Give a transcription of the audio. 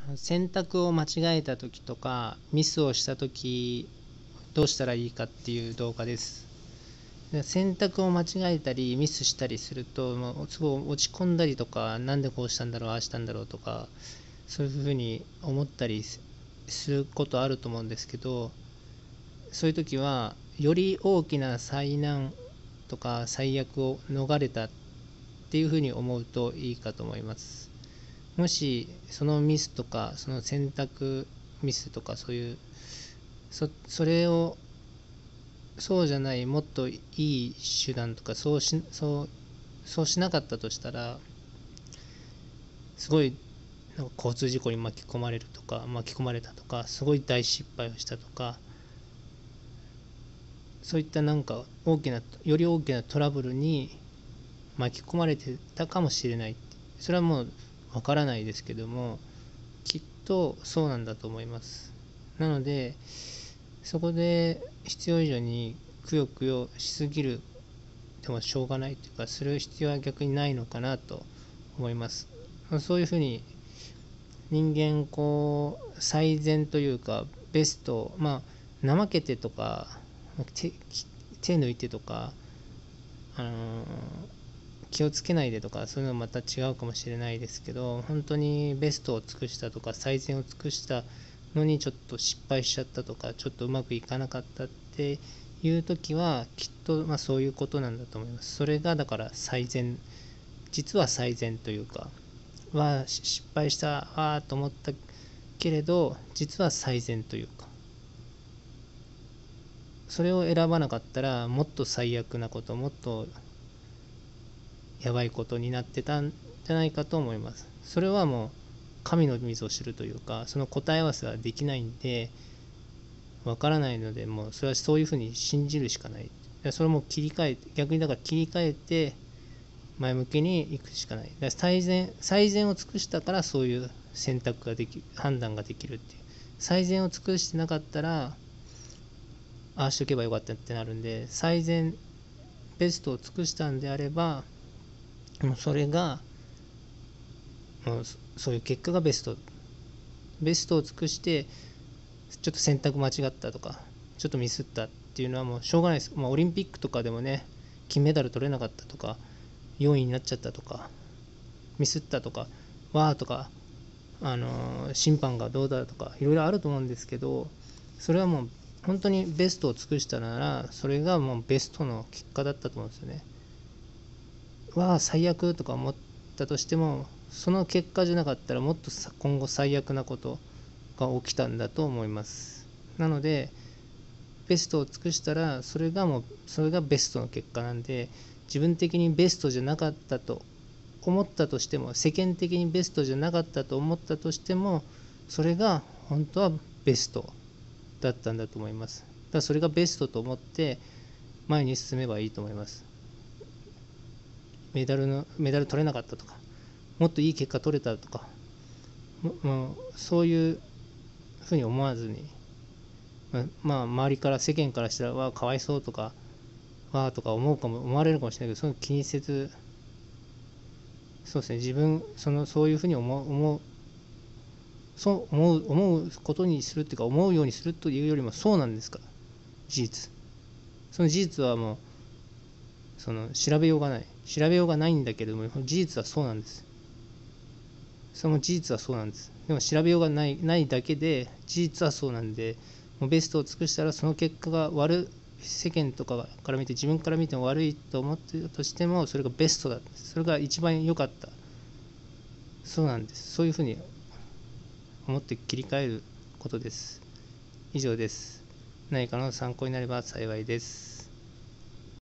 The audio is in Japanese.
選択を間違えた時とかミスをした時どうしたらいいかっていう動画です。で選択を間違えたりミスしたりするともうすごい落ち込んだりとか、なんでこうしたんだろうああしたんだろうとか、そういうふうに思ったりすることあると思うんですけど、そういう時はより大きな災難とか最悪を逃れたっていうふうに思うといいかと思います。もしそのミスとかその選択ミスとかそういうそれをそうじゃないもっといい手段とかそうしなかったとしたら、すごいなんか交通事故に巻き込まれるとか巻き込まれたとか、すごい大失敗をしたとか、そういったなんかより大きなトラブルに巻き込まれてたかもしれない。それはもうわからないですけども、きっとそうなんだと思います。なのでそこで必要以上にくよくよしすぎるでもしょうがないというか、する必要は逆にないのかなと思います。そういうふうに人間最善というかベスト、怠けてとか手抜いてとか、あのー気をつけないでとか、そういうのはまた違うかもしれないですけど、本当にベストを尽くしたとか最善を尽くしたのにちょっと失敗しちゃったとか、ちょっとうまくいかなかったっていう時はきっとそういうことなんだと思います。それがだから最善、実は最善というか、失敗したと思ったけれど実は最善というか、それを選ばなかったらもっと最悪なこと、もっとやばいことになってたんじゃないかと思います。それはもう神の水を知るというか、その答え合わせはできないんで、わからないので、もうそれはそういうふうに信じるしかない。それも逆にだから切り替えて前向きに行くしかない。だから最善を尽くしたからそういう選択ができる、判断ができるっていう。最善を尽くしてなかったらああしとけばよかったってなるんで、ベストを尽くしたんであれば、もうそれがもうそういう結果がベストを尽くして、ちょっと選択間違ったとかちょっとミスったっていうのはもうしょうがないです。オリンピックとかでもね、金メダル取れなかったとか4位になっちゃったとかミスったとかとか、審判がどうだとかいろいろあると思うんですけど、それはもう本当にベストを尽くしたなら、それがもうベストの結果だったと思うんですよね。最悪とか思ったとしても、その結果じゃなかったらもっと今後最悪なことが起きたんだと思います。なのでベストを尽くしたらそれがベストの結果なんで、自分的にベストじゃなかったと思ったとしても、世間的にベストじゃなかったと思ったとしても、それが本当はベストだったんだと思います。だからそれがベストと思って前に進めばいいと思います。メダル取れなかったとか、もっといい結果取れたとか、もうそういうふうに思わずに、周りから世間からしたらかわいそうとかとか思われるかもしれないけど、その気にせず、そうですね、自分そういうふうに思うことにするっていうか、思うようにするというよりもそうなんですから、事実、その事実はもう調べようがないんだけれども、事実はそうなんです。その事実はそうなんです。でも調べようがないだけで事実はそうなんで、もうベストを尽くしたらその結果が世間とかから見て、自分から見ても悪いと思っているとしても、それがベストだ、それが一番良かった、そうなんです。そういうふうに思って切り替えることです。以上です。何かの参考になれば幸いです。